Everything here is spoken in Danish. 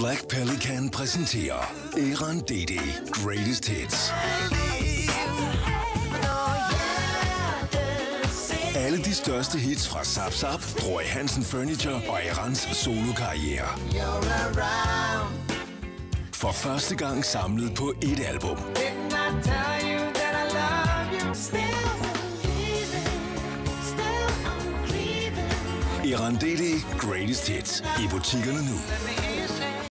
Black Pelican præsenterer Eran Dede Greatest Hits. Alle de største hits fra Zap Zap, Roy Hansen Furniture og Erans solokarriere. For første gang samlet på et album. Eran Dede Greatest Hits i butikkerne nu.